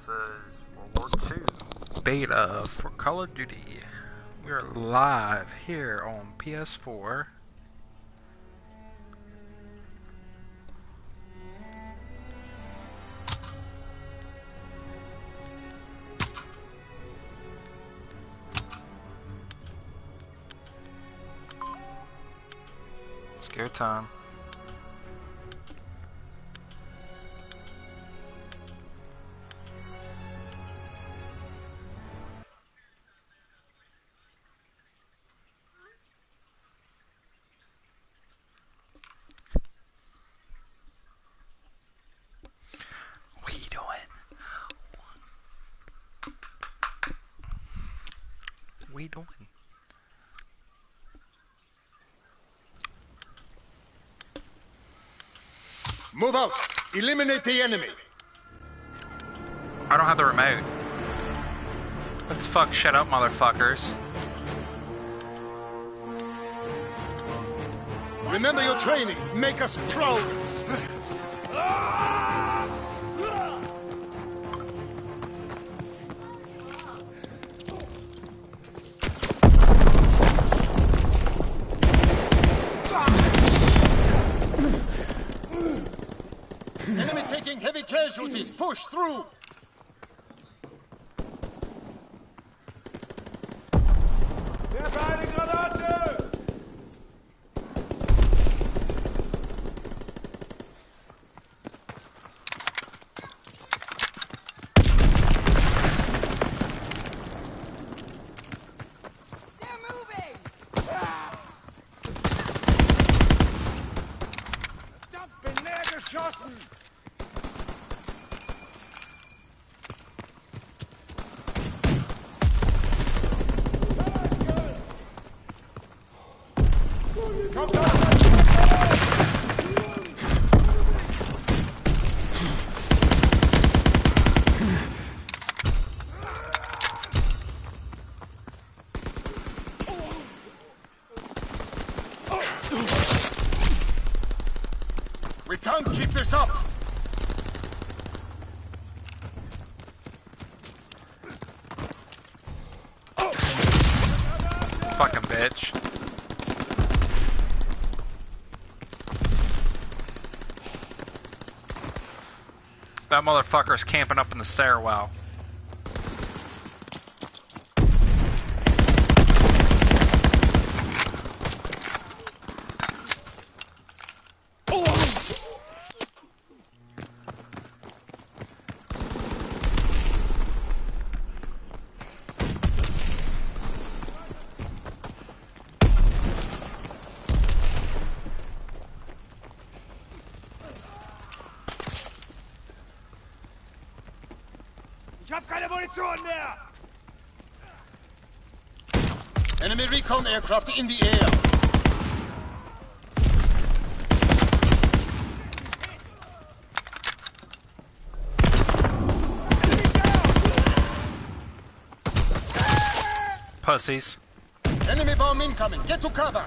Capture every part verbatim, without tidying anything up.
This is World War Two beta for Call of Duty. We are live here on P S four. It's go time. What are you doing? What are you doing? Move out! Eliminate the enemy! I don't have the remote. Let's fuck shit up, motherfuckers. Remember your training. Make us proud. Enemy taking heavy casualties. Push through. We can't keep this up! Fucking bitch. That motherfucker's camping up in the stairwell. Ich hab keine Munition mehr! Enemy recon aircraft in the air. Pussies. Enemy bomb incoming. Get to cover.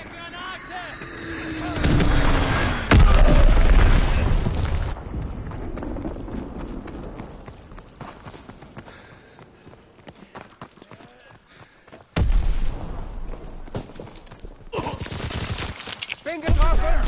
Bin getroffen!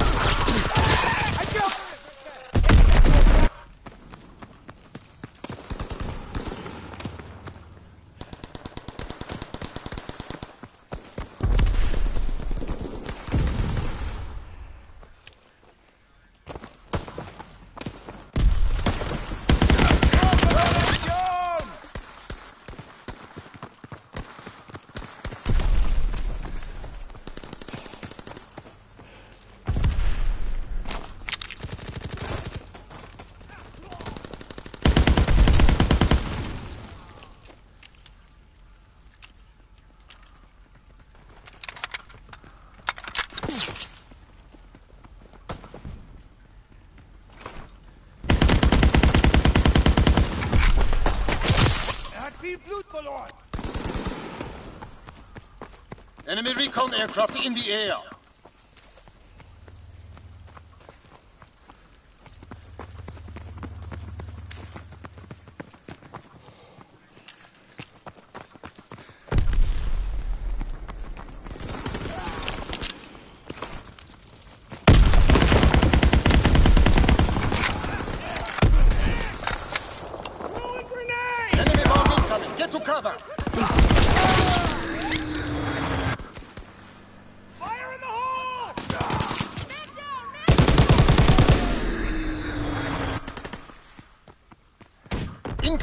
Viel Blut verloren! Enemy recon aircraft in the air.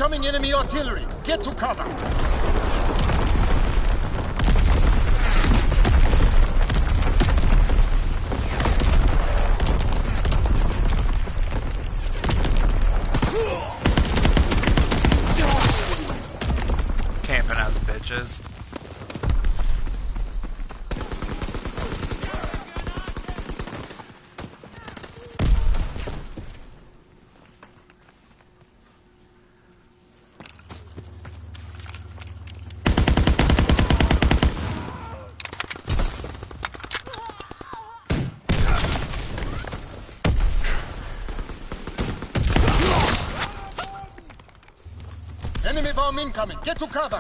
Incoming enemy artillery! Get to cover! Camping as bitches. Enemy bomb incoming! Get to cover!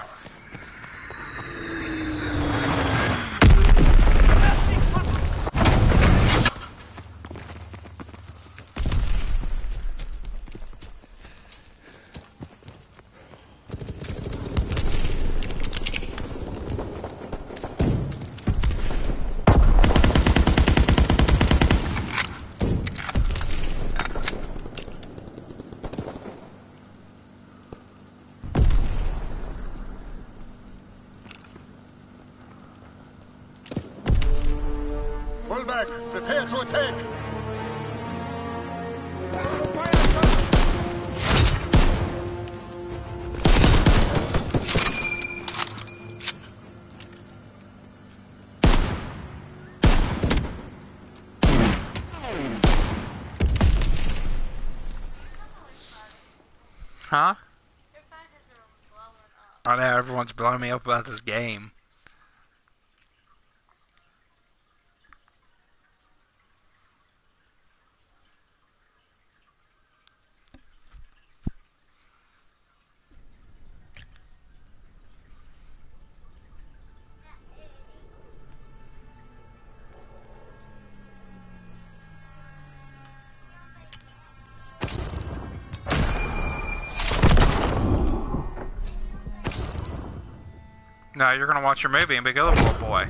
Pull back! Prepare to attack! Huh? I know everyone's blowing me up about this game. No, you're gonna watch your movie and be a good little boy.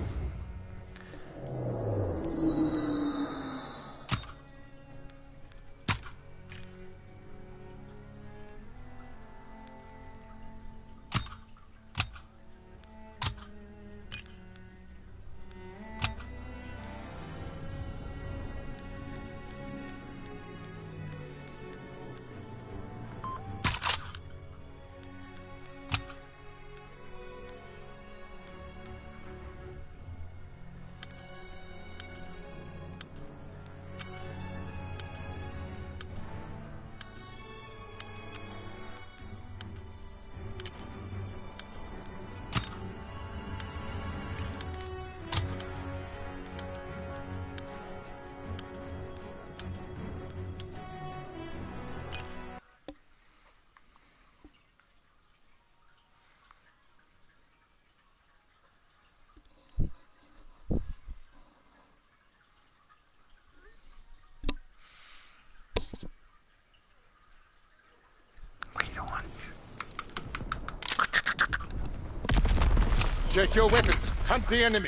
Check your weapons. Hunt the enemy.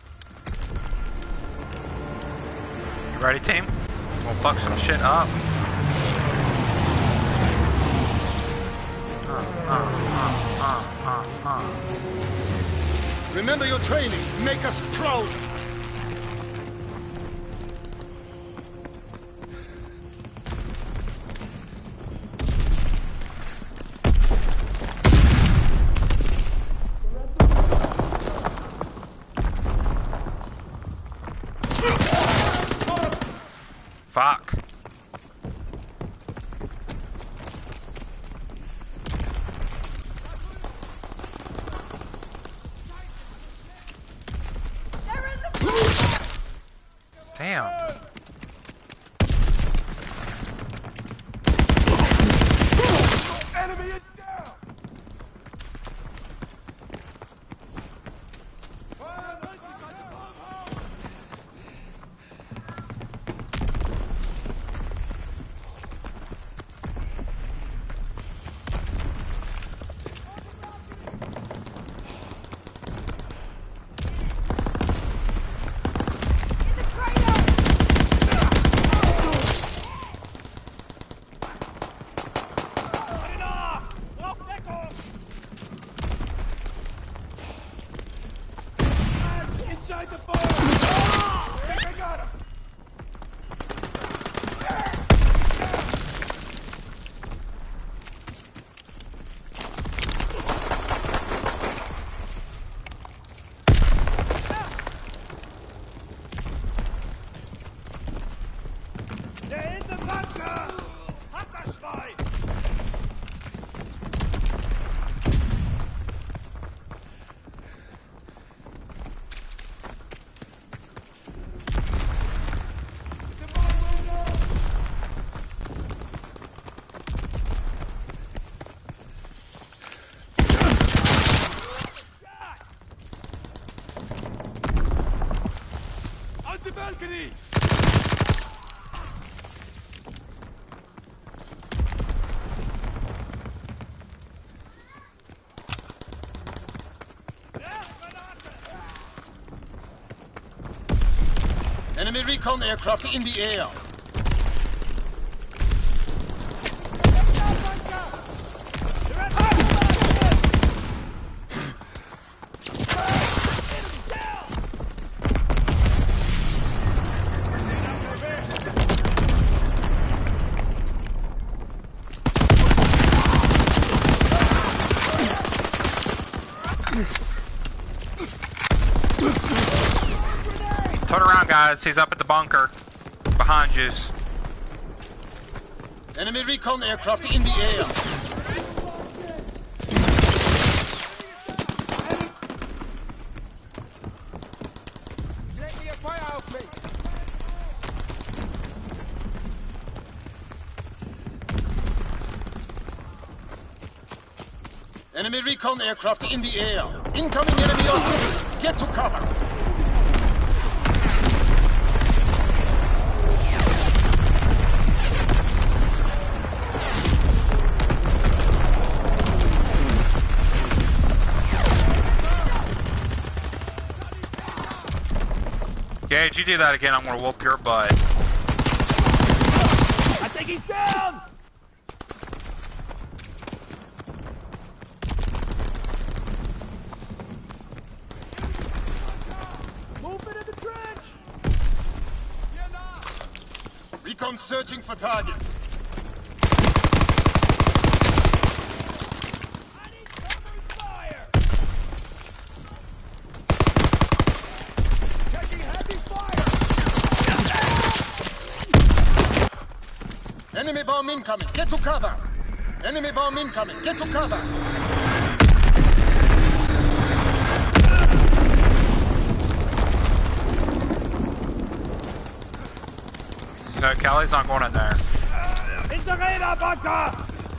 You ready, team? We'll fuck some shit up. Uh, uh, uh, uh, uh, uh. Remember your training. Make us proud. Fuck. They're in the duty. Enemy recon aircraft in the air. Turn around, guys. He's up at the bunker. Behind you. Enemy recon aircraft in the air. Leg mir Feuer auf mich. Enemy recon aircraft in the air. Incoming enemy artillery. Get to cover. Gage, you do that again, I'm gonna whoop your butt. I think he's down! Movement in the trench! Recon searching for targets. I need covering fire! Taking heavy fire! Enemy bomb incoming. Get to cover. Enemy bomb incoming. Get to cover. No, Kelly's not going in there. In the radar bunker!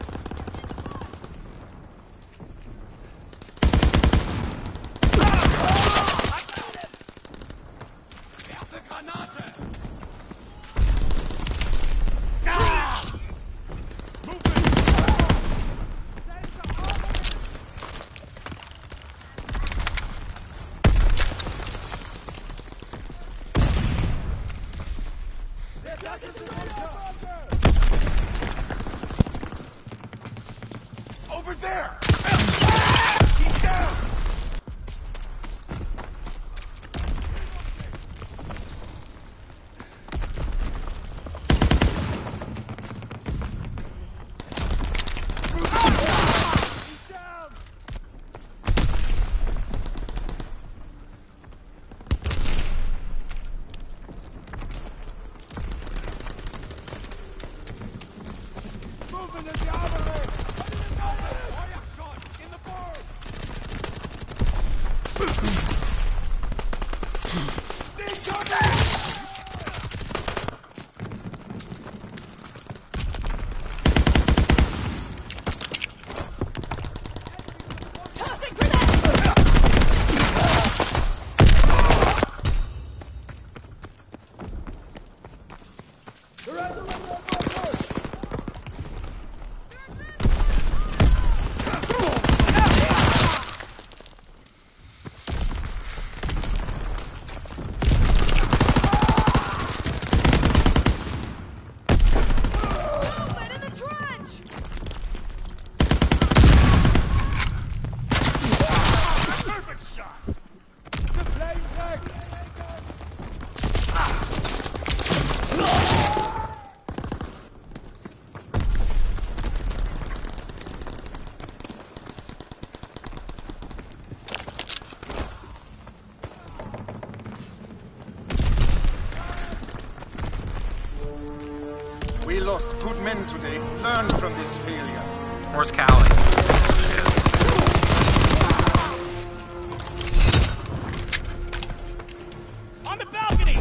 Over there. He's down! He's down! Moving in the armory! Fire shot in the barn! Need contact! Tossing grenade! Movement in the trench! Perfect shot! The flame flag! We lost good men today. Learn from this failure. Where's Callie? On the balcony!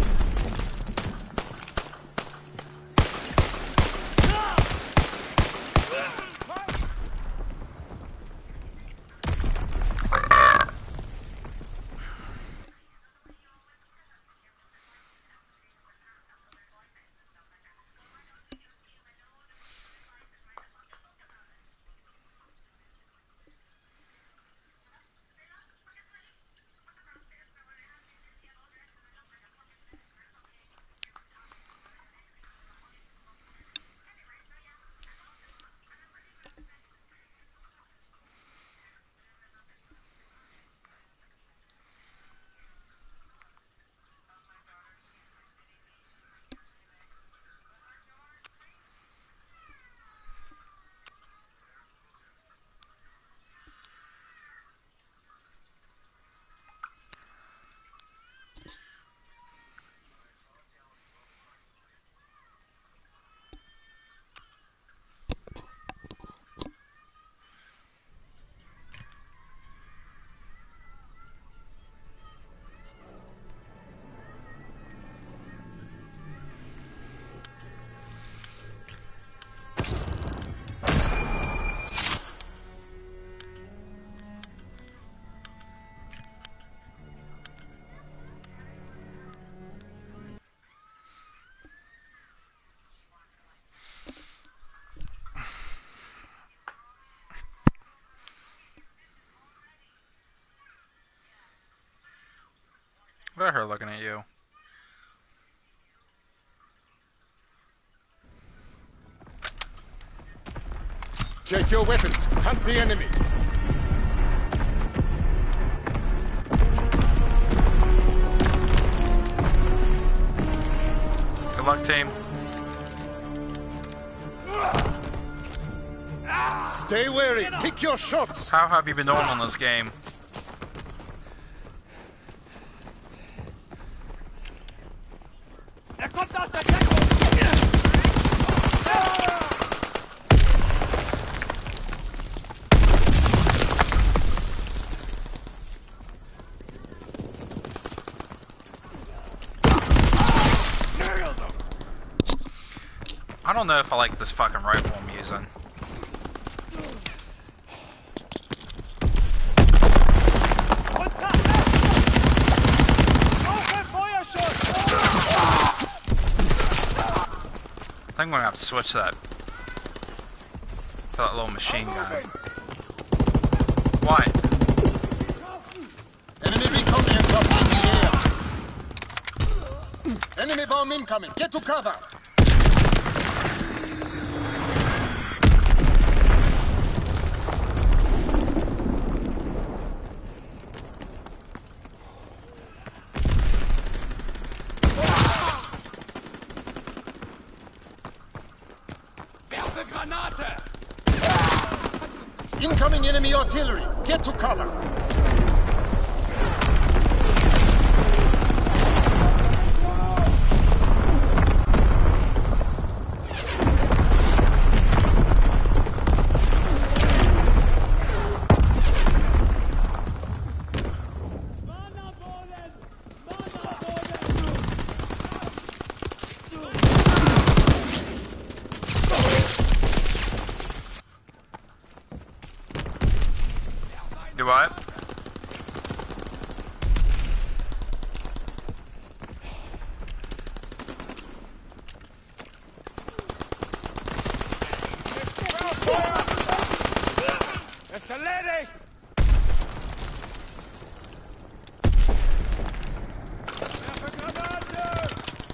Look at her looking at you. Check your weapons. Hunt the enemy. Good luck, team. Stay wary. Pick your shots. How have you been doing on this game? Er kommt aus der Deckung! I don't know if I like this fucking rifle I'm using. I think I'm gonna have to switch that to that little machine gun. What? Enemy recon aircraft in the air. Enemy bomb incoming. Get to cover. Werfe Granate! Incoming enemy artillery. Get to cover. Do I? Ist erledigt! Werfe Granate!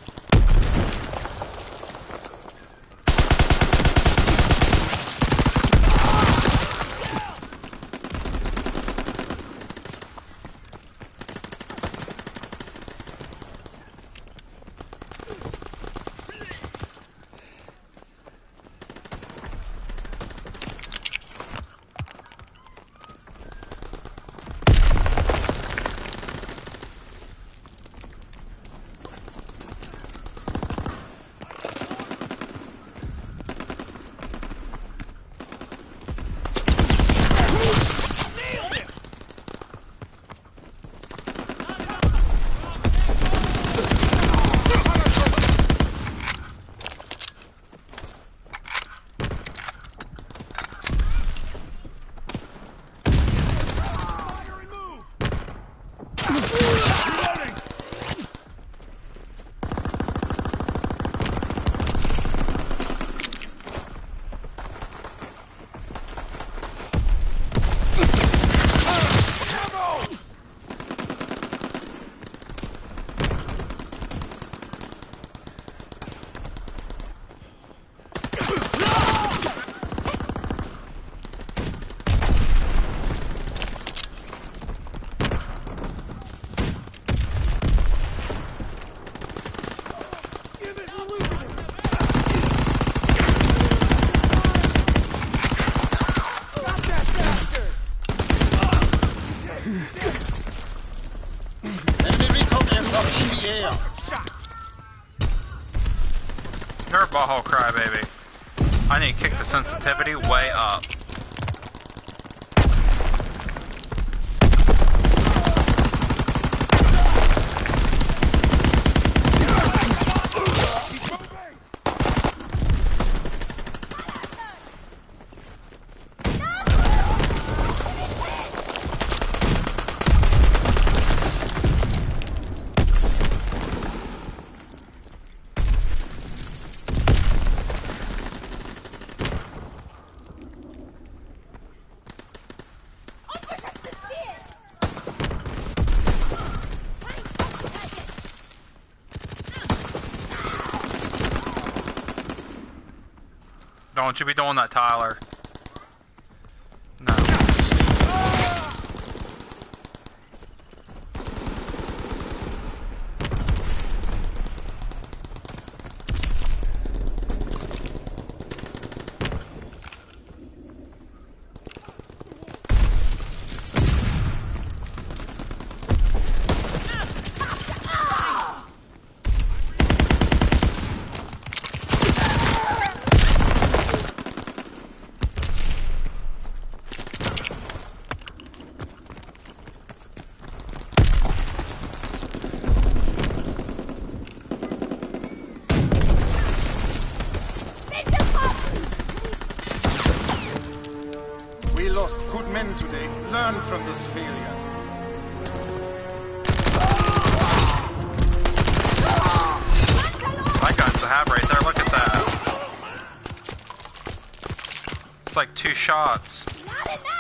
You're a butthole crybaby. I need to kick the sensitivity way up. Don't you be doing that, Tyler. No. We lost good men today. Learn from this failure. That gun's a have right there. Look at that. It's like two shots. Not enough!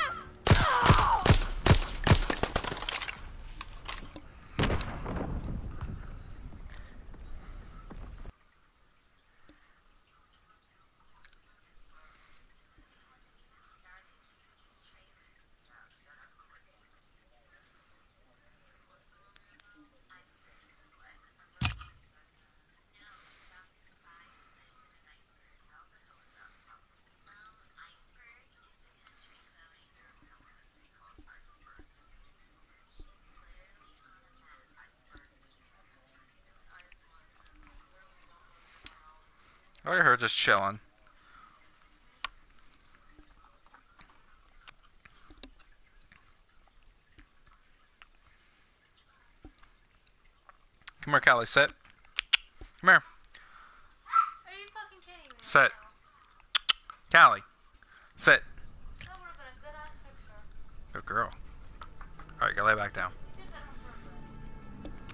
Look at her just chilling. Come here, Callie. Sit. Come here. Are you fucking kidding me? Sit. Callie. Sit. That would have been a good ass picture. Good girl. Alright, go lay back down. Did that on purpose.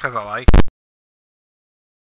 because I like it.